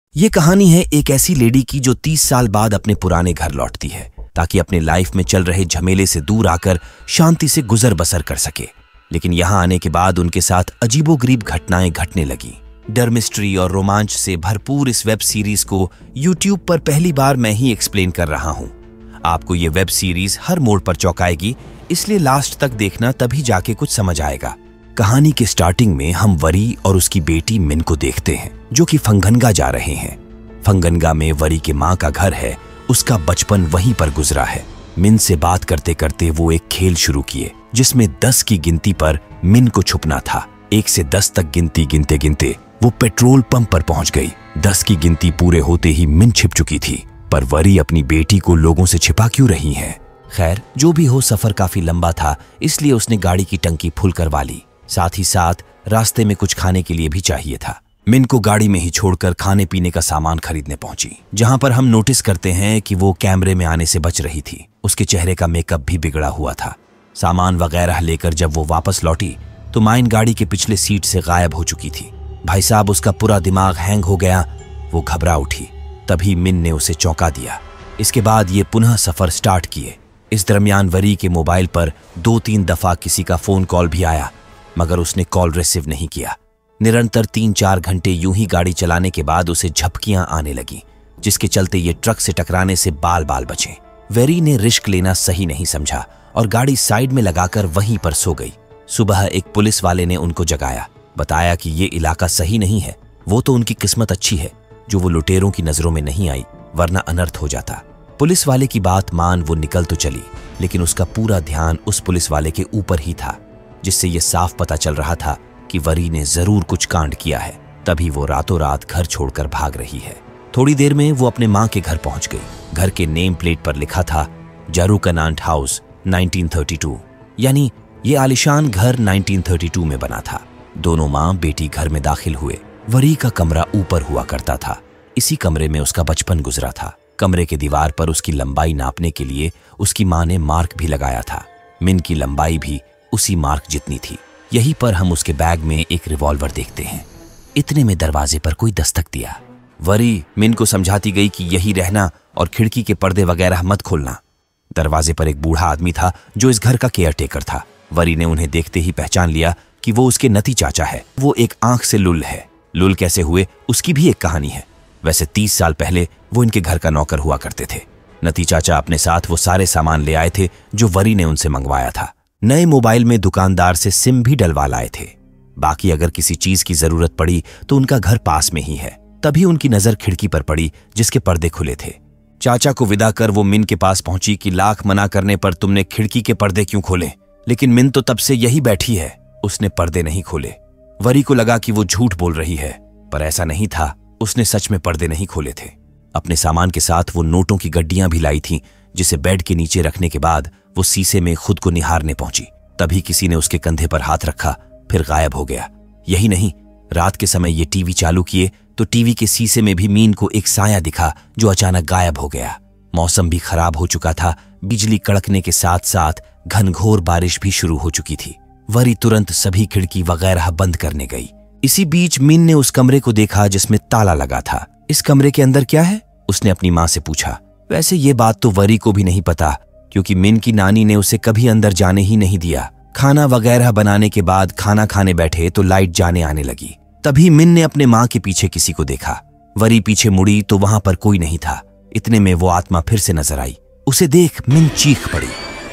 ये कहानी है एक ऐसी लेडी की जो 30 साल बाद अपने पुराने घर लौटती है ताकि अपने लाइफ में चल रहे झमेले से दूर आकर शांति से गुजर बसर कर सके। लेकिन यहाँ आने के बाद उनके साथ अजीबोगरीब घटनाएं घटने लगी। डर, मिस्ट्री और रोमांच से भरपूर इस वेब सीरीज को यूट्यूब पर पहली बार मैं ही एक्सप्लेन कर रहा हूँ। आपको ये वेब सीरीज हर मोड़ पर चौंकाएगी, इसलिए लास्ट तक देखना, तभी जाके कुछ समझ आएगा। कहानी के स्टार्टिंग में हम वरी और उसकी बेटी मिन को देखते हैं जो कि फंगनगा जा रहे हैं। फंगनगा में वरी के माँ का घर है, उसका बचपन वहीं पर गुजरा है। मिन से बात करते करते वो एक खेल शुरू किए जिसमें 10 की गिनती पर मिन को छुपना था। 1 से 10 तक गिनती गिनते गिनते वो पेट्रोल पंप पर पहुंच गई। 10 की गिनती पूरे होते ही मिन छिप चुकी थी, पर वरी अपनी बेटी को लोगों से छिपा क्यों रही है? खैर, जो भी हो, सफर काफी लंबा था, इसलिए उसने गाड़ी की टंकी फुल करवा ली। साथ ही साथ रास्ते में कुछ खाने के लिए भी चाहिए था। मिन को गाड़ी में ही छोड़कर खाने पीने का सामान खरीदने पहुंची, जहां पर हम नोटिस करते हैं कि वो कैमरे में आने से बच रही थी। उसके चेहरे का मेकअप भी बिगड़ा हुआ था। सामान वगैरह लेकर जब वो वापस लौटी तो माइन गाड़ी के पिछले सीट से गायब हो चुकी थी। भाई साहब, उसका पूरा दिमाग हैंग हो गया। वो घबरा उठी। तभी मिन ने उसे चौंका दिया। इसके बाद ये पुनः सफर स्टार्ट किए। इस दरमियान वरी के मोबाइल पर 2-3 दफा किसी का फोन कॉल भी आया, मगर उसने कॉल रिसीव नहीं किया। निरंतर 3-4 घंटे यूं ही गाड़ी चलाने के बाद उसे झपकियां आने लगी, जिसके चलते ये ट्रक से टकराने से बाल बाल बचे। वेरी ने रिस्क लेना सही नहीं समझा और गाड़ी साइड में लगाकर वहीं पर सो गई। सुबह एक पुलिस वाले ने उनको जगाया, बताया कि ये इलाका सही नहीं है। वो तो उनकी किस्मत अच्छी है जो वो लुटेरों की नजरों में नहीं आई, वरना अनर्थ हो जाता। पुलिस वाले की बात मान वो निकल तो चली, लेकिन उसका पूरा ध्यान उस पुलिस वाले के ऊपर ही था, जिससे ये साफ पता चल रहा था कि वरी ने जरूर कुछ कांड किया है। तभी वो रातों रात घर छोड़कर भाग रही है। थोड़ी देर में वो अपने माँ के घर पहुंच गई। घर के नेम प्लेट पर लिखा था जारूकनांट हाउस 1932, यानी ये आलिशान घर 1932 में बना था। दोनों माँ बेटी घर में दाखिल हुए। वरी का कमरा ऊपर हुआ करता था। इसी कमरे में उसका बचपन गुजरा था। कमरे के दीवार पर उसकी लंबाई नापने के लिए उसकी माँ ने मार्क भी लगाया था। मिन की लंबाई भी उसी मार्क जितनी थी। यहीं पर हम उसके बैग में एक रिवॉल्वर देखते हैं। इतने में दरवाजे पर कोई दस्तक दिया। वरी मिन को समझाती गई कि यही रहना और खिड़की के पर्दे वगैरह मत खोलना। दरवाजे पर एक बूढ़ा आदमी था जो इस घर का केयरटेकर था। वरी ने उन्हें देखते ही पहचान लिया कि वो उसके नती चाचा है। वो एक आंख से लुल है। लुल कैसे हुए उसकी भी एक कहानी है। वैसे 30 साल पहले वो इनके घर का नौकर हुआ करते थे। नती चाचा अपने साथ वो सारे सामान ले आए थे जो वरी ने उनसे मंगवाया था। नए मोबाइल में दुकानदार से सिम भी डलवा लाए थे। बाकी अगर किसी चीज की जरूरत पड़ी तो उनका घर पास में ही है। तभी उनकी नजर खिड़की पर पड़ी जिसके पर्दे खुले थे। चाचा को विदा कर वो मिन के पास पहुंची कि लाख मना करने पर तुमने खिड़की के पर्दे क्यों खोले? लेकिन मिन तो तब से यही बैठी है। उसने पर्दे नहीं खोले। वरी को लगा कि वो झूठ बोल रही है, पर ऐसा नहीं था। उसने सच में पर्दे नहीं खोले थे। अपने सामान के साथ वो नोटों की गड्डियां भी लाई थीं, जिसे बेड के नीचे रखने के बाद वो शीशे में खुद को निहारने पहुंची। तभी किसी ने उसके कंधे पर हाथ रखा, फिर गायब हो गया। यही नहीं, रात के समय ये टीवी चालू किए तो टीवी के शीशे में भी मीन को एक साया दिखा जो अचानक गायब हो गया। मौसम भी खराब हो चुका था। बिजली कड़कने के साथ साथ घनघोर बारिश भी शुरू हो चुकी थी। वरी तुरंत सभी खिड़की वगैरह बंद करने गई। इसी बीच मिन ने उस कमरे को देखा जिसमें ताला लगा था। इस कमरे के अंदर क्या है? उसने अपनी माँ से पूछा। वैसे ये बात तो वरी को भी नहीं पता, क्योंकि मिन की नानी ने उसे कभी अंदर जाने ही नहीं दिया। खाना वगैरह बनाने के बाद खाना खाने बैठे तो लाइट जाने आने लगी। तभी मिन ने अपने माँ के पीछे किसी को देखा। वरी पीछे मुड़ी तो वहां पर कोई नहीं था। इतने में वो आत्मा फिर से नजर आई। उसे देख मिन चीख पड़ी।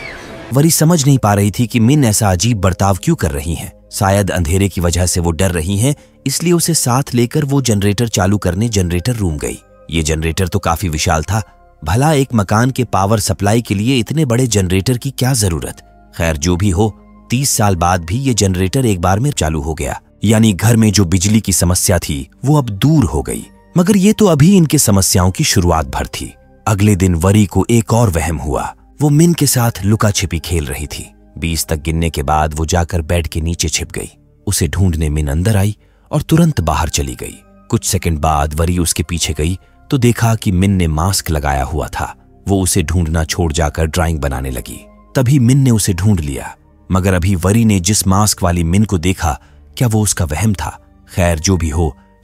वरी समझ नहीं पा रही थी कि मिन ऐसा अजीब बर्ताव क्यों कर रही हैं। शायद अंधेरे की वजह से वो डर रही हैं, इसलिए उसे साथ लेकर वो जनरेटर चालू करने जनरेटर रूम गई। ये जनरेटर तो काफी विशाल था। भला एक मकान के पावर सप्लाई के लिए इतने बड़े जनरेटर की क्या जरूरत? खैर, जो भी हो, 30 साल बाद भी ये जनरेटर एक बार में चालू हो गया। यानी घर में जो बिजली की समस्या थी वो अब दूर हो गई। मगर ये तो अभी इनके समस्याओं की शुरुआत भर थी। अगले दिन वरी को एक और वहम हुआ। वो मिन के साथ लुका छिपी खेल रही थी। 20 तक गिनने के बाद वो जाकर बेड के नीचे छिप गई। उसे ढूंढने मिन अंदर आई और तुरंत बाहर चली गई। कुछ सेकंड बाद वरी उसके पीछे गई तो देखा कि मिन ने मास्क लगाया हुआ था। वो उसे ढूंढना छोड़ जाकर ड्राइंग बनाने लगी। तभी मिन ने उसे ढूंढ लिया, मगर अभी वरी ने जिस मास्क वाली मिन को देखा, क्या वो उसका वहम था? खैर, जो भी हो,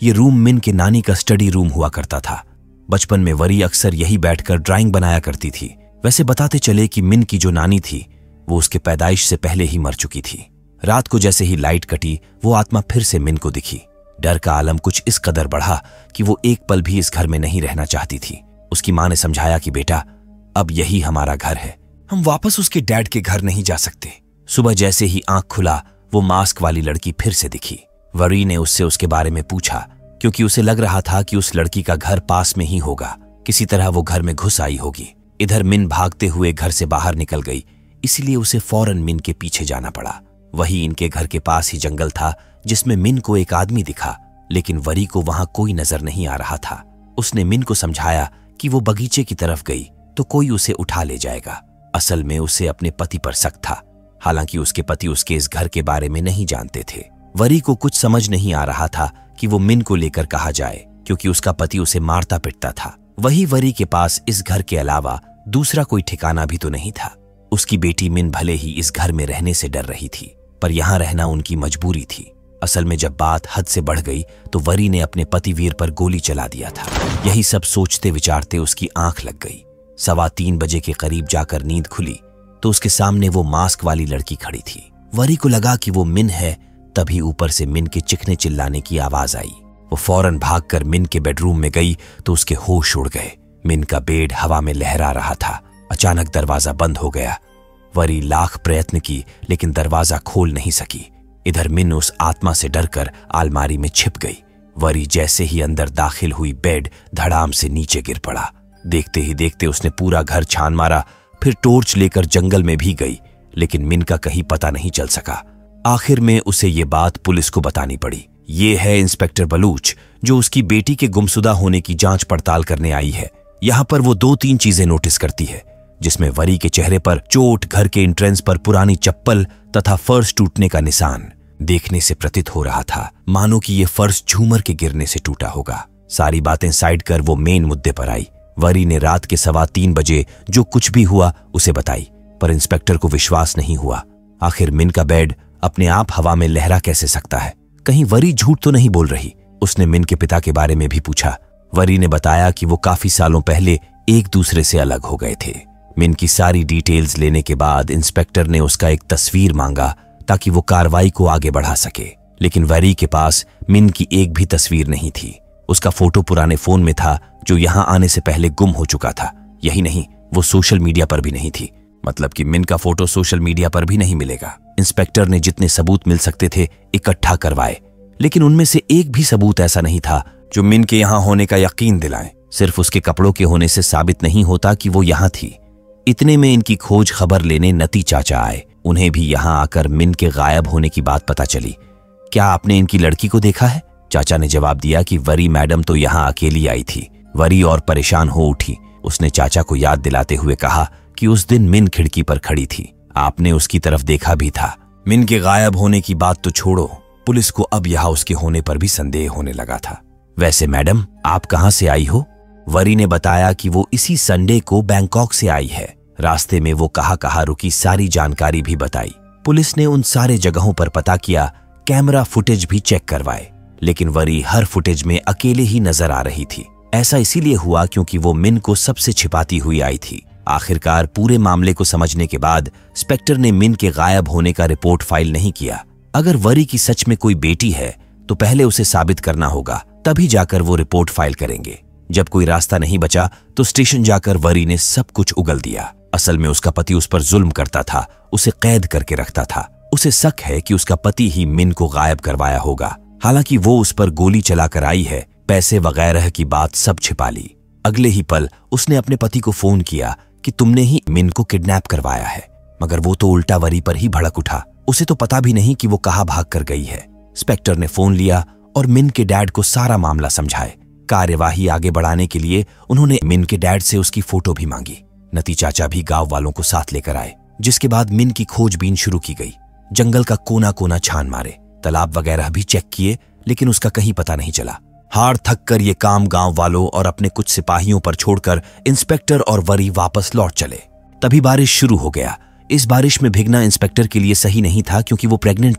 ये रूम मिन के नानी का स्टडी रूम हुआ करता था। बचपन में वरी अक्सर यही बैठकर ड्राइंग बनाया करती थी। वैसे बताते चले कि मिन की जो नानी थी वो उसके पैदाइश से पहले ही मर चुकी थी। रात को जैसे ही लाइट कटी वो आत्मा फिर से मिन को दिखी। डर का आलम कुछ इस कदर बढ़ा कि वो एक पल भी इस घर में नहीं रहना चाहती थी। उसकी माँ ने समझाया कि बेटा, अब यही हमारा घर है, हम वापस उसके डैड के घर नहीं जा सकते। सुबह जैसे ही आंख खुला वो मास्क वाली लड़की फिर से दिखी। वरी ने उससे उसके बारे में पूछा, क्योंकि उसे लग रहा था कि उस लड़की का घर पास में ही होगा। किसी तरह वो घर में घुस आई होगी। इधर मिन भागते हुए घर से बाहर निकल गई, इसलिए उसे फौरन मिन के पीछे जाना पड़ा। वही इनके घर के पास ही जंगल था जिसमें मिन को एक आदमी दिखा, लेकिन वरी को वहां कोई नजर नहीं आ रहा था। उसने मिन को समझाया कि वो बगीचे की तरफ गई तो कोई उसे उठा ले जाएगा। असल में उसे अपने पति पर शक था, हालांकि उसके पति उसके इस घर के बारे में नहीं जानते थे। वरी को कुछ समझ नहीं आ रहा था कि वो मिन को लेकर कहाँ जाए, क्योंकि उसका पति उसे मारता पिटता था। वही वरी के पास इस घर के अलावा दूसरा कोई ठिकाना भी तो नहीं था। उसकी बेटी मिन भले ही इस घर में रहने से डर रही थी, पर यहाँ रहना उनकी मजबूरी थी। असल में जब बात हद से बढ़ गई तो वरी ने अपने पति वीर पर गोली चला दिया था। यही सब सोचते विचारते उसकी आंख लग गई। 3:15 बजे के करीब जाकर नींद खुली तो उसके सामने वो मास्क वाली लड़की खड़ी थी। वरी को लगा कि वो मिन है, तभी ऊपर से मिन के चिखने चिल्लाने की आवाज आई। वो फौरन भागकर मिन के बेडरूम में गई तो उसके होश उड़ गए। मिन का बेड हवा में लहरा रहा था। अचानक दरवाजा बंद हो गया। वरी लाख प्रयत्न की लेकिन दरवाजा खोल नहीं सकी। इधर मिन उस आत्मा से डरकर अलमारी में छिप गई। वरी जैसे ही अंदर दाखिल हुई बेड धड़ाम से नीचे गिर पड़ा। देखते ही देखते उसने पूरा घर छान मारा, फिर टॉर्च लेकर जंगल में भी गई, लेकिन मिन का कहीं पता नहीं चल सका। आखिर में उसे ये बात पुलिस को बतानी पड़ी। ये है इंस्पेक्टर बलूच, जो उसकी बेटी के गुमशुदा होने की जांच पड़ताल करने आई है। यहाँ पर वो 2-3 चीजें नोटिस करती है, जिसमें वरी के चेहरे पर चोट, घर के एंट्रेंस पर पुरानी चप्पल तथा फर्श टूटने का निशान। देखने से प्रतीत हो रहा था मानो कि ये फर्श झूमर के गिरने से टूटा होगा। सारी बातें साइड कर वो मेन मुद्दे पर आई। वरी ने रात के 3:15 बजे जो कुछ भी हुआ उसे बताई, पर इंस्पेक्टर को विश्वास नहीं हुआ। आखिर मिन का बेड अपने आप हवा में लहरा कैसे सकता है? कहीं वरी झूठ तो नहीं बोल रही? उसने मिन के पिता के बारे में भी पूछा। वरी ने बताया कि वो काफी सालों पहले एक दूसरे से अलग हो गए थे। मिन की सारी डिटेल्स लेने के बाद इंस्पेक्टर ने उसका एक तस्वीर मांगा ताकि वो कार्रवाई को आगे बढ़ा सके, लेकिन वरी के पास मिन की एक भी तस्वीर नहीं थी। उसका फोटो पुराने फोन में था जो यहाँ आने से पहले गुम हो चुका था। यही नहीं, वो सोशल मीडिया पर भी नहीं थी। मतलब कि मिन का फोटो सोशल मीडिया पर भी नहीं मिलेगा। इंस्पेक्टर ने जितने सबूत मिल सकते थे इकट्ठा करवाए, लेकिन उनमें से एक भी सबूत ऐसा नहीं था जो मिन के यहाँ होने का यकीन दिलाए। सिर्फ उसके कपड़ों के होने से साबित नहीं होता कि वो यहाँ थी। इतने में इनकी खोज खबर लेने नती चाचा आए। उन्हें भी यहाँ आकर मिन के गायब होने की बात पता चली। क्या आपने इनकी लड़की को देखा है? चाचा ने जवाब दिया कि वरी मैडम तो यहाँ अकेली आई थी। वरी और परेशान हो उठी। उसने चाचा को याद दिलाते हुए कहा कि उस दिन मिन खिड़की पर खड़ी थी, आपने उसकी तरफ देखा भी था। मिन के गायब होने की बात तो छोड़ो, पुलिस को अब यहाँ उसके होने पर भी संदेह होने लगा था। वैसे मैडम, आप कहाँ से आई हो? वरी ने बताया कि वो इसी संडे को बैंकॉक से आई है। रास्ते में वो कहाँ रुकी सारी जानकारी भी बताई। पुलिस ने उन सारे जगहों पर पता किया, कैमरा फुटेज भी चेक करवाए, लेकिन वरी हर फुटेज में अकेले ही नजर आ रही थी। ऐसा इसीलिए हुआ क्योंकि वो मिन को सबसे छिपाती हुई आई थी। आखिरकार पूरे मामले को समझने के बाद इंस्पेक्टर ने मिन के गायब होने का रिपोर्ट फाइल नहीं किया। अगर वरी की सच में कोई बेटी है तो पहले उसे साबित करना होगा, तभी जाकर वो रिपोर्ट फाइल करेंगे। जब कोई रास्ता नहीं बचा तो स्टेशन जाकर वरी ने सब कुछ उगल दिया। असल में उसका पति उस पर जुल्म करता था, उसे कैद करके रखता था। उसे शक है कि उसका पति ही मिन को गायब करवाया होगा। हालांकि वो उस पर गोली चलाकर आई है, पैसे वगैरह की बात सब छिपा ली। अगले ही पल उसने अपने पति को फोन किया कि तुमने ही मिन को किडनैप करवाया है, मगर वो तो उल्टा वरी पर ही भड़क उठा। उसे तो पता भी नहीं कि वो कहाँ भाग कर गई है। इंस्पेक्टर ने फोन लिया और मिन के डैड को सारा मामला समझाए। कार्यवाही आगे बढ़ाने के लिए उन्होंने मिन के डैड से उसकी फोटो भी मांगी। नती चाचा भी गांव वालों को साथ लेकर आए, जिसके बाद मिन की खोजबीन शुरू की गई। जंगल का कोना कोना छान मारे, तालाब वगैरह भी चेक किए, लेकिन उसका कहीं पता नहीं चला। हार थक कर ये काम गांव वालों और अपने कुछ सिपाहियों पर छोड़कर इंस्पेक्टर और वरी वापस लौट चले। तभी बारिश शुरू हो गया। इस बारिश में भीगना इंस्पेक्टर के लिए सही नहीं था क्योंकि वो प्रेग्नेंट थी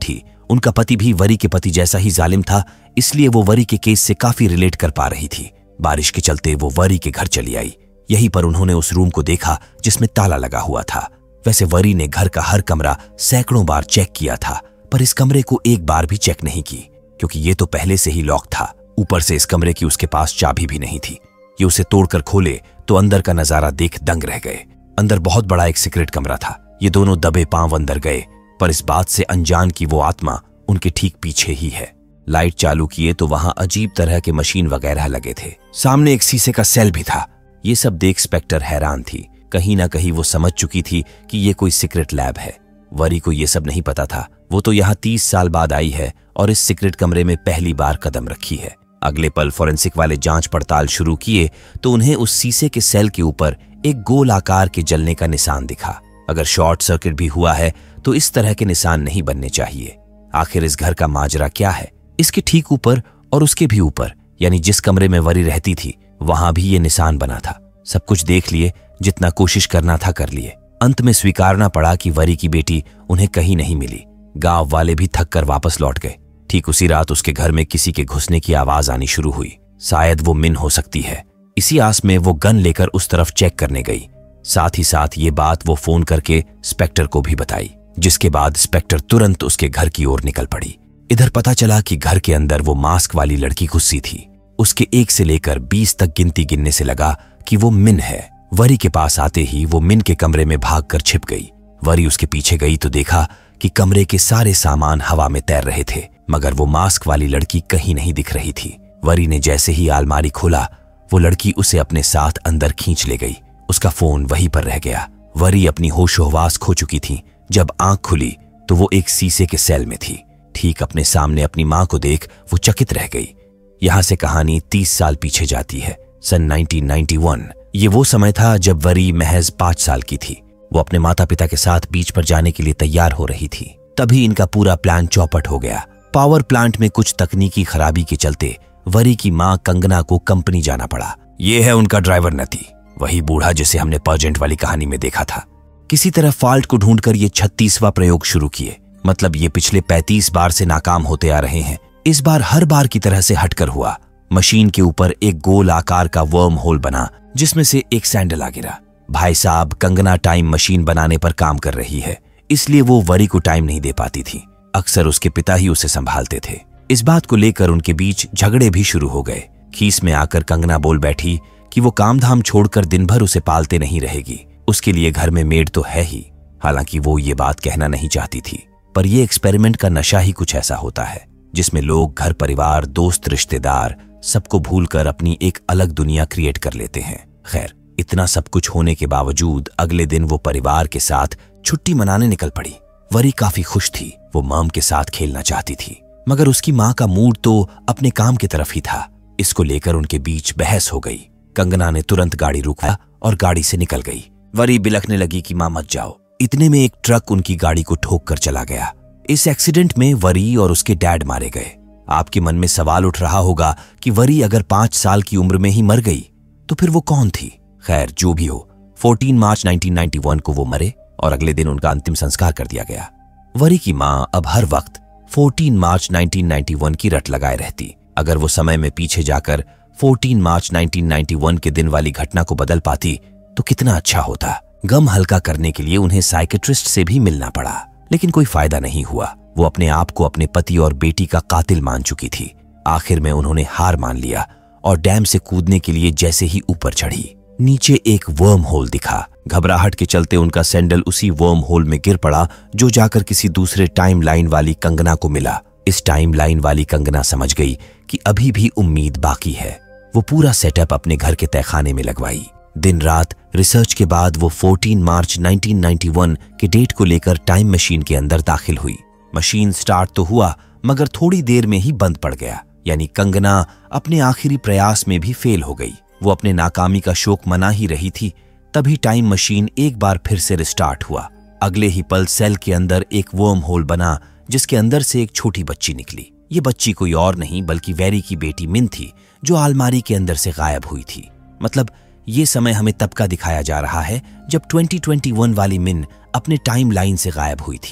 उनका पति भी वरी के पति जैसा ही जालिम था, इसलिए वो वरी के केस से काफी रिलेट कर पा रही थी। बारिश के चलते वो वरी के घर चली आई। यहीं पर उन्होंने उस रूम को देखा जिसमें ताला लगा हुआ था। वैसे वरी ने घर का हर कमरा सैकड़ों बार चेक किया था, पर इस कमरे को एक बार भी चेक नहीं की, क्योंकि ये तो पहले से ही लॉक था। ऊपर से इस कमरे की उसके पास चाबी भी नहीं थी। ये उसे तोड़कर खोले तो अंदर का नजारा देख दंग रह गए। अंदर बहुत बड़ा एक सीक्रेट कमरा था। ये दोनों दबे पांव अंदर गए, पर इस बात से अनजान कि वो आत्मा उनके ठीक पीछे ही है। लाइट चालू किए तो वहां अजीब तरह के मशीन वगैरह लगे थे। सामने एक शीशे का सेल भी था। ये सब देख स्पेक्टर हैरान थी। कहीं ना कहीं वो समझ चुकी थी कि ये कोई सीक्रेट लैब है। वरी को ये सब नहीं पता था। वो तो यहाँ 30 साल बाद आई है और इस सीक्रेट कमरे में पहली बार कदम रखी है। अगले पल फॉरेंसिक वाले जांच पड़ताल शुरू किए तो उन्हें उस शीशे के सेल के ऊपर एक गोल आकार के जलने का निशान दिखा। अगर शॉर्ट सर्किट भी हुआ है तो इस तरह के निशान नहीं बनने चाहिए। आखिर इस घर का माजरा क्या है? इसके ठीक ऊपर और उसके भी ऊपर, यानी जिस कमरे में वरी रहती थी, वहां भी ये निशान बना था। सब कुछ देख लिए, जितना कोशिश करना था कर लिए। अंत में स्वीकारना पड़ा कि वरी की बेटी उन्हें कहीं नहीं मिली। गांव वाले भी थक कर वापस लौट गए। ठीक उसी रात उसके घर में किसी के घुसने की आवाज आनी शुरू हुई। शायद वो मिन हो सकती है। इसी आस में वो गन लेकर उस तरफ चेक करने गई। साथ ही साथ ये बात वो फोन करके स्पेक्टर को भी बताई, जिसके बाद स्पेक्टर तुरंत उसके घर की ओर निकल पड़ी। इधर पता चला कि घर के अंदर वो मास्क वाली लड़की घुसी थी। उसके 1 से लेकर 20 तक गिनती गिनने से लगा कि वो मिन है। वरी के पास आते ही वो मिन के कमरे में भागकर छिप गई। वरी उसके पीछे गई तो देखा कि कमरे के सारे सामान हवा में तैर रहे थे, मगर वो मास्क वाली लड़की कहीं नहीं दिख रही थी। वरी ने जैसे ही अलमारी खोला, वो लड़की उसे अपने साथ अंदर खींच ले गई। उसका फोन वहीं पर रह गया। वरी अपनी होशो-हवास खो चुकी थी। जब आंख खुली तो वो एक शीशे के सेल में थी। ठीक अपने सामने अपनी मां को देख वो चकित रह गई। यहां से कहानी 30 साल पीछे जाती है, सन 1991। ये वो समय था जब वरी महज 5 साल की थी। वो अपने माता पिता के साथ बीच पर जाने के लिए तैयार हो रही थी। तभी इनका पूरा प्लान चौपट हो गया। पावर प्लांट में कुछ तकनीकी खराबी के चलते वरी की मां कंगना को कंपनी जाना पड़ा। ये है उनका ड्राइवर नती, वही बूढ़ा जिसे हमने पर्जेंट वाली कहानी में देखा था। किसी तरह फॉल्ट को ढूंढकर ये 36वां प्रयोग शुरू किए। मतलब ये पिछले 35 बार से नाकाम होते आ रहे हैं। इस बार हर बार की तरह से हटकर हुआ। मशीन के ऊपर एक गोल आकार का वर्म होल बना, जिसमें से एक सैंडल आ गिरा। भाई साहब, कंगना टाइम मशीन बनाने पर काम कर रही है, इसलिए वो वरी को टाइम नहीं दे पाती थी। अक्सर उसके पिता ही उसे संभालते थे। इस बात को लेकर उनके बीच झगड़े भी शुरू हो गए। खीस में आकर कंगना बोल बैठी कि वो काम धाम छोड़कर दिन भर उसे पालते नहीं रहेगी। उसके लिए घर में मेड तो है ही। हालांकि वो ये बात कहना नहीं चाहती थी, पर यह एक्सपेरिमेंट का नशा ही कुछ ऐसा होता है जिसमें लोग घर परिवार, दोस्त, रिश्तेदार सबको भूलकर अपनी एक अलग दुनिया क्रिएट कर लेते हैं। खैर, इतना सब कुछ होने के बावजूद अगले दिन वो परिवार के साथ छुट्टी मनाने निकल पड़ी। वरी काफी खुश थी। वो मॉम के साथ खेलना चाहती थी, मगर उसकी मां का मूड तो अपने काम की तरफ ही था। इसको लेकर उनके बीच बहस हो गई। कंगना ने तुरंत गाड़ी रुकवाया और गाड़ी से निकल गई। वरी बिलखने लगी कि मां मत जाओ। इतने में एक ट्रक उनकी गाड़ी को ठोक कर चला गया। इस एक्सीडेंट में वरी और उसके डैड मारे गए। आपके मन में सवाल उठ रहा होगा कि वरी अगर 5 साल की उम्र में ही मर गई तो फिर वो कौन थी? खैर, जो भी हो, 14 मार्च 1991 को वो मरे और अगले दिन उनका अंतिम संस्कार कर दिया गया। वरी की मां अब हर वक्त 14 मार्च 1991 की रट लगाए रहती। अगर वो समय में पीछे जाकर 14 मार्च 1991 के दिन वाली घटना को बदल पाती तो कितना अच्छा होता। गम हल्का करने के लिए उन्हें साइकेट्रिस्ट से भी मिलना पड़ा, लेकिन कोई फायदा नहीं हुआ। वो अपने आप को अपने पति और बेटी का कातिल मान चुकी थी। आखिर में उन्होंने हार मान लिया और डैम से कूदने के लिए जैसे ही ऊपर चढ़ी, नीचे एक वर्म होल दिखा। घबराहट के चलते उनका सैंडल उसी वर्म होल में गिर पड़ा, जो जाकर किसी दूसरे टाइम लाइन वाली कंगना को मिला। इस टाइम लाइन वाली कंगना समझ गई कि अभी भी उम्मीद बाकी है। वो पूरा सेटअप अपने घर के तहखाने में लगवाई। दिन रात रिसर्च के बाद वो 14 मार्च 1991 के डेट को लेकर टाइम मशीन के अंदर दाखिल हुई। मशीन स्टार्ट तो हुआ, मगर थोड़ी देर में ही बंद पड़ गया। यानी कंगना अपने आखिरी प्रयास में भी फेल हो गई। वो अपने नाकामी का शोक मना ही रही थी, तभी टाइम मशीन एक बार फिर से रिस्टार्ट हुआ। अगले ही पल सेल के अंदर एक वर्म होल बना, जिसके अंदर से एक छोटी बच्ची निकली। ये बच्ची कोई और नहीं बल्कि वेरी की बेटी मिन थी, जो अलमारी के अंदर से गायब हुई थी। मतलब ये समय हमें तब का दिखाया जा रहा है जब 2021 वाली मिन अपने टाइम लाइन से गायब हुई थी।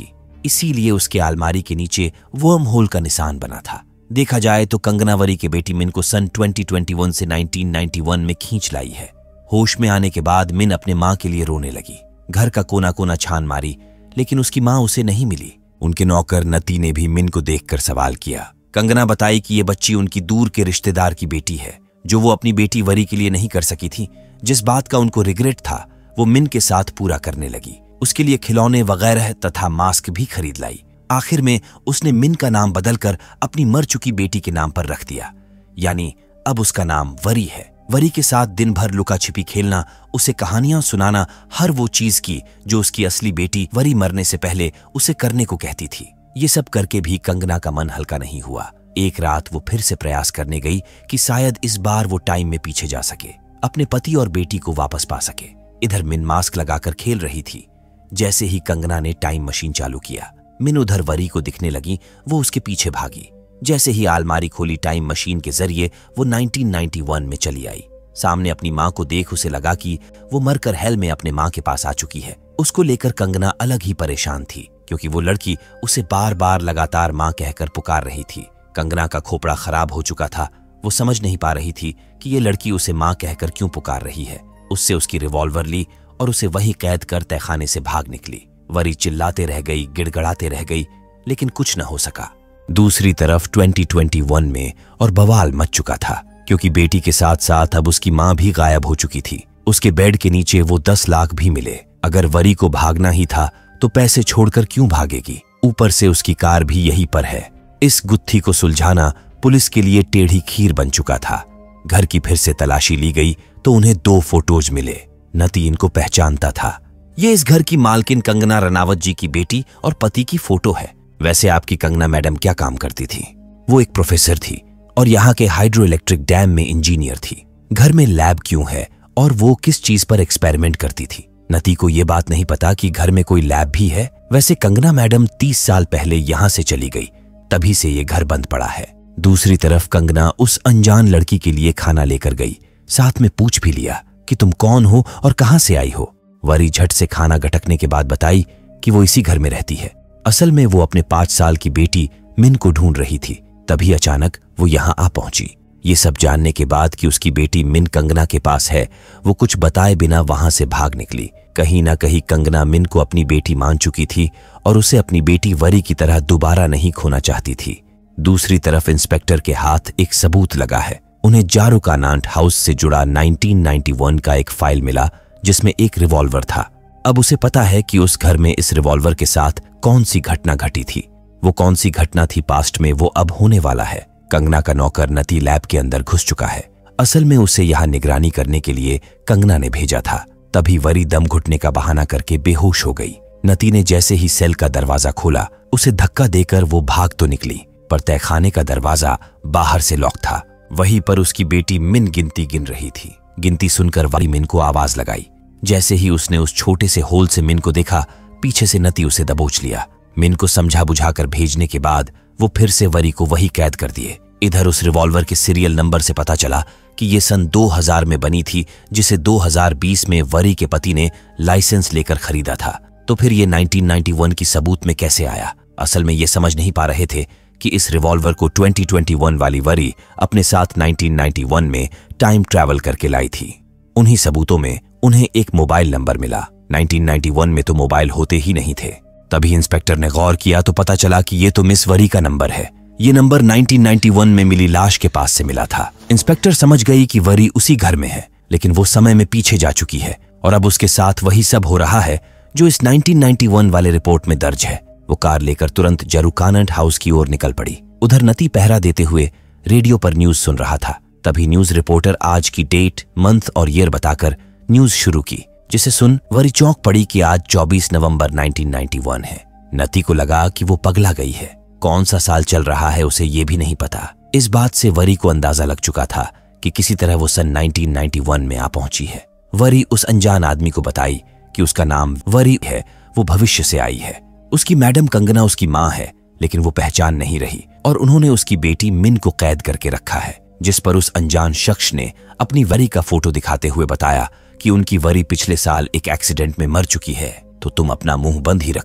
इसीलिए उसके अलमारी के नीचे वर्म होल का निशान बना था। देखा जाए तो कंगना वरी के बेटी मिन को सन 2021 से 1991 में खींच लाई है। होश में आने के बाद मिन अपने माँ के लिए रोने लगी। घर का कोना कोना छान मारी, लेकिन उसकी माँ उसे नहीं मिली। उनके नौकर नती ने भी मिन को देखकर सवाल किया। कंगना बताई कि ये बच्ची उनकी दूर के रिश्तेदार की बेटी है, जो वो अपनी बेटी वरी के लिए नहीं कर सकी थी। जिस बात का उनको रिग्रेट था वो मिन के साथ पूरा करने लगी। उसके लिए खिलौने वगैरह तथा मास्क भी खरीद लाई। आखिर में उसने मिन का नाम बदलकर अपनी मर चुकी बेटी के नाम पर रख दिया, यानी अब उसका नाम वरी है। वरी के साथ दिन भर लुका छिपी खेलना, उसे कहानियां सुनाना, हर वो चीज की जो उसकी असली बेटी वरी मरने से पहले उसे करने को कहती थी। ये सब करके भी कंगना का मन हल्का नहीं हुआ। एक रात वो फिर से प्रयास करने गई कि शायद इस बार वो टाइम में पीछे जा सके, अपने पति और बेटी को वापस पा सके। इधर मिन मास्क लगाकर खेल रही थी। जैसे ही कंगना ने टाइम मशीन चालू किया, मिन उधर वरी को दिखने लगी। वो उसके पीछे भागी। जैसे ही अलमारी खोली, टाइम मशीन के जरिए वो 1991 में चली आई। सामने अपनी माँ को देख उसे लगा कि वो मरकर हेल में अपने माँ के पास आ चुकी है। उसको लेकर कंगना अलग ही परेशान थी, क्योंकि वो लड़की उसे बार बार लगातार माँ कहकर पुकार रही थी। कंगना का खोपड़ा खराब हो चुका था। वो समझ नहीं पा रही थी कि ये लड़की उसे माँ कहकर क्यों पुकार रही है। उससे उसकी रिवॉल्वर ली और उसे वहीं कैद कर तहखाने से भाग निकली। वरी चिल्लाते रह गई, गिड़गड़ाते रह गई, लेकिन कुछ न हो सका। दूसरी तरफ 2021 में और बवाल मच चुका था, क्योंकि बेटी के साथ साथ अब उसकी माँ भी गायब हो चुकी थी। उसके बेड के नीचे वो 10 लाख भी मिले। अगर वरी को भागना ही था तो पैसे छोड़कर क्यों भागेगी? ऊपर से उसकी कार भी यहीं पर है। इस गुत्थी को सुलझाना पुलिस के लिए टेढ़ी खीर बन चुका था। घर की फिर से तलाशी ली गई तो उन्हें 2 फोटोज मिले। नती इनको पहचानता था। ये इस घर की मालकिन कंगना रनावत जी की बेटी और पति की फोटो है। वैसे आपकी कंगना मैडम क्या काम करती थी? वो एक प्रोफेसर थी और यहाँ के हाइड्रो इलेक्ट्रिक डैम में इंजीनियर थी। घर में लैब क्यों है और वो किस चीज पर एक्सपेरिमेंट करती थी? नती को ये बात नहीं पता कि घर में कोई लैब भी है। वैसे कंगना मैडम 30 साल पहले यहाँ से चली गई, तभी से ये घर बंद पड़ा है। दूसरी तरफ कंगना उस अनजान लड़की के लिए खाना लेकर गई। साथ में पूछ भी लिया कि तुम कौन हो और कहाँ से आई हो। वरी झट से खाना गटकने के बाद बताई कि वो इसी घर में रहती है। असल में वो अपने 5 साल की बेटी मिन को ढूंढ रही थी। तभी अचानक वो यहाँ आ पहुंची। ये सब जानने के बाद कि उसकी बेटी मिन कंगना के पास है, वो कुछ बताए बिना वहां से भाग निकली। कहीं ना कहीं कंगना मिन को अपनी बेटी मान चुकी थी और उसे अपनी बेटी वरी की तरह दोबारा नहीं खोना चाहती थी। दूसरी तरफ इंस्पेक्टर के हाथ एक सबूत लगा है। उन्हें जारुकानांट हाउस से जुड़ा 1991 का एक फाइल मिला, जिसमें एक रिवॉल्वर था। अब उसे पता है कि उस घर में इस रिवॉल्वर के साथ कौन सी घटना घटी थी। वो कौन सी घटना थी पास्ट में, वो अब होने वाला है। कंगना का नौकर नती लैब के अंदर घुस चुका है। असल में उसे यहाँ निगरानी करने के लिए कंगना ने भेजा था। तभी वरी दम घुटने का बहाना करके बेहोश हो गई। नती ने जैसे ही सेल का दरवाजा खोला, उसे धक्का देकर वो भाग तो निकली, पर तहखाने का दरवाजा बाहर से लॉक था। वहीं पर उसकी बेटी मिन गिनती गिन रही थी। गिनती सुनकर वरी मिन को आवाज लगाई। जैसे ही उसने उस छोटे से होल से मिन को देखा, पीछे से नती उसे दबोच लिया। मिन को समझा बुझाकर भेजने के बाद वो फिर से वरी को वही कैद कर दिए। इधर उस रिवॉल्वर के सीरियल नंबर से पता चला कि ये सन 2000 में बनी थी, जिसे 2020 में वरी के पति ने लाइसेंस लेकर खरीदा था। तो फिर ये 1991 की सबूत में कैसे आया? असल में ये समझ नहीं पा रहे थे कि इस रिवॉल्वर को 2021 वाली वरी अपने साथ 1991 में टाइम ट्रैवल करके लाई थी। उन्हीं सबूतों में उन्हें एक मोबाइल नंबर मिला। 1991 में तो मोबाइल होते ही नहीं थे। तभी इंस्पेक्टर ने गौर किया तो पता चला कि ये तो मिस वरी का नंबर है। ये नंबर 1991 में मिली लाश के पास से मिला था। इंस्पेक्टर समझ गई कि वरी उसी घर में है, लेकिन वो समय में पीछे जा चुकी है और अब उसके साथ वही सब हो रहा है जो इस 1991 वाले रिपोर्ट में दर्ज है। वो कार लेकर तुरंत जारुकानांट हाउस की ओर निकल पड़ी। उधर नती पहरा देते हुए रेडियो पर न्यूज सुन रहा था। तभी न्यूज रिपोर्टर आज की डेट, मंथ और ईयर बताकर न्यूज शुरू की, जिसे सुन वरी चौंक पड़ी कि आज 24 नवंबर 1991 है। नती को लगा कि वो पगला गई है। कौन सा साल चल रहा है उसे ये भी नहीं पता। इस बात से वरी को अंदाजा लग चुका था कि किसी तरह वो सन 1991 में आ पहुंची है। वरी उस अनजान आदमी को बताई कि उसका नाम वरी है, वो भविष्य से आई है। उसकी मैडम कंगना उसकी माँ है, लेकिन वो पहचान नहीं रही और उन्होंने उसकी बेटी मिन को कैद करके रखा है। जिस पर उस अनजान शख्स ने अपनी वरी का फोटो दिखाते हुए बताया कि उनकी वरी पिछले साल एक एक्सीडेंट में मर चुकी है, तो तुम अपना मुंह बंद ही रखो।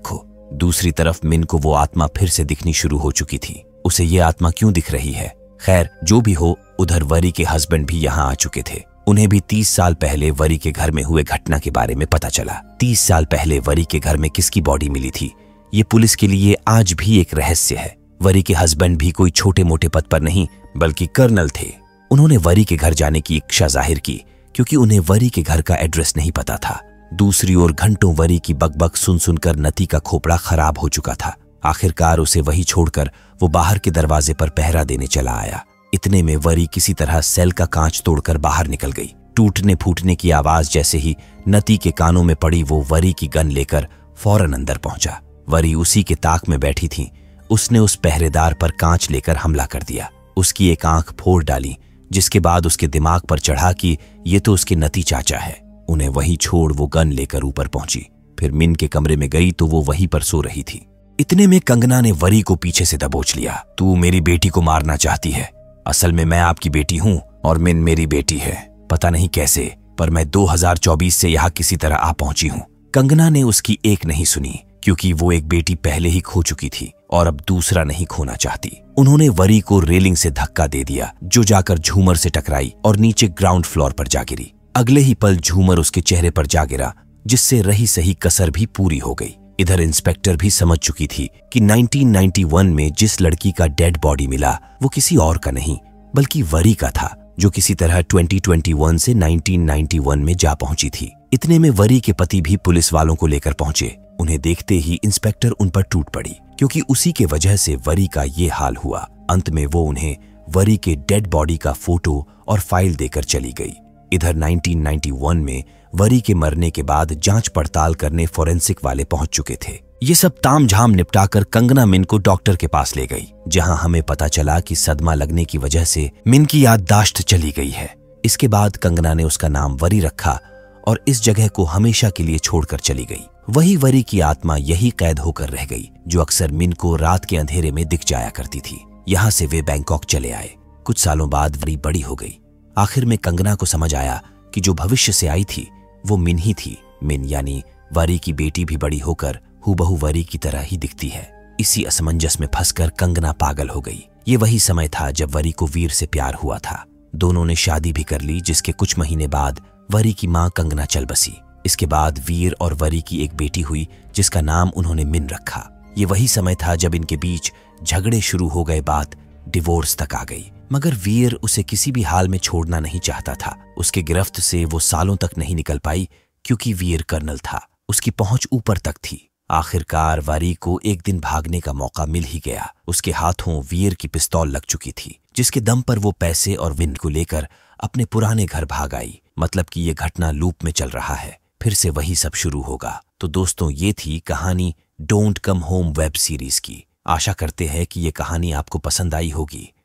दूसरी तरफ मिन को वो आत्मा फिर से दिखनी शुरू हो चुकी थी। उसे ये आत्मा क्यों दिख रही है? खैर जो भी हो, उधर वरी के हस्बैंड भी यहाँ आ चुके थे। उन्हें भी 30 साल पहले वरी के घर में हुए घटना के बारे में पता चला। 30 साल पहले वरी के घर में किसकी बॉडी मिली थी, ये पुलिस के लिए आज भी एक रहस्य है। वरी के हस्बैंड भी कोई छोटे मोटे पद पर नहीं बल्कि कर्नल थे। उन्होंने वरी के घर जाने की इच्छा जाहिर की क्योंकि उन्हें वरी के घर का एड्रेस नहीं पता था। दूसरी ओर घंटों वरी की बकबक सुन सुनकर नती का खोपड़ा खराब हो चुका था। आखिरकार उसे वही छोड़कर वो बाहर के दरवाजे पर पहरा देने चला आया। इतने में वरी किसी तरह सेल का कांच तोड़कर बाहर निकल गई। टूटने फूटने की आवाज जैसे ही नती के कानों में पड़ी, वो वरी की गन लेकर फौरन अंदर पहुंचा। वरी उसी के ताक में बैठी थी। उसने उस पहरेदार पर कांच लेकर हमला कर दिया। उसकी एक आंख फोड़ डाली, जिसके बाद उसके दिमाग पर चढ़ा कि ये तो उसके नती चाचा है। उन्हें वहीं छोड़ वो गन लेकर ऊपर पहुंची। फिर मिन के कमरे में गई तो वो वहीं पर सो रही थी। इतने में कंगना ने वरी को पीछे से दबोच लिया। तू मेरी बेटी को मारना चाहती है? असल में मैं आपकी बेटी हूँ और मिन मेरी बेटी है। पता नहीं कैसे, पर मैं 2024 से यहाँ किसी तरह आ पहुंची हूँ। कंगना ने उसकी एक नहीं सुनी क्योंकि वो एक बेटी पहले ही खो चुकी थी और अब दूसरा नहीं खोना चाहती। उन्होंने वरी को रेलिंग से धक्का दे दिया, जो जाकर झूमर से टकराई और नीचे ग्राउंड फ्लोर पर जा गिरी। अगले ही पल झूमर उसके चेहरे पर जा गिरा, जिससे रही सही कसर भी पूरी हो गई। इधर इंस्पेक्टर भी समझ चुकी थी कि 1991 में जिस लड़की का डेड बॉडी मिला वो किसी और का नहीं बल्कि वरी का था, जो किसी तरह 2021 से 1991 में जा पहुंची थी। इतने में वरी के पति भी पुलिस वालों को लेकर पहुंचे। उन्हें देखते ही इंस्पेक्टर उन पर टूट पड़ी क्योंकि उसी के वजह से वरी का ये हाल हुआ। अंत में वो उन्हें वरी के डेड बॉडी का फोटो और फाइल देकर चली गई। इधर 1991 में वरी के मरने के बाद जांच पड़ताल करने फोरेंसिक वाले पहुंच चुके थे। ये सब तामझाम निपटाकर कंगना मिन को डॉक्टर के पास ले गई, जहां हमें पता चला कि सदमा लगने की वजह से मिन की याददाश्त चली गई है। इसके बाद कंगना ने उसका नाम वरी रखा और इस जगह को हमेशा के लिए छोड़कर चली गई। वही वरी की आत्मा यही कैद होकर रह गई, जो अक्सर मिन को रात के अंधेरे में दिख जाया करती थी। यहाँ से वे बैंकॉक चले आए। कुछ सालों बाद वरी बड़ी हो गई। आखिर में कंगना को समझ आया कि जो भविष्य से आई थी वो मिन ही थी। मिन यानी वरी की बेटी भी बड़ी होकर हूबहू वरी की तरह ही दिखती है। इसी असमंजस में फंसकर कंगना पागल हो गई। ये वही समय था जब वरी को वीर से प्यार हुआ था। दोनों ने शादी भी कर ली, जिसके कुछ महीने बाद वरी की मां कंगना चल बसी। इसके बाद वीर और वरी की एक बेटी हुई, जिसका नाम उन्होंने मिन रखा। ये वही समय था जब इनके बीच झगड़े शुरू हो गए, बात डिवोर्स तक आ गई। मगर वीर उसे किसी भी हाल में छोड़ना नहीं चाहता था। उसके गिरफ्त से वो सालों तक नहीं निकल पाई क्योंकि वीर कर्नल था। उसकी पहुंच ऊपर तक थी। आखिरकार वरी को एक दिन भागने का मौका मिल ही गया। उसके हाथों वीर की पिस्तौल लग चुकी थी, जिसके दम पर वो पैसे और विन को लेकर अपने पुराने घर भाग आई। मतलब कि ये घटना लूप में चल रहा है, फिर से वही सब शुरू होगा। तो दोस्तों, ये थी कहानी don't come home web series की। आशा करते हैं कि ये कहानी आपको पसंद आई होगी।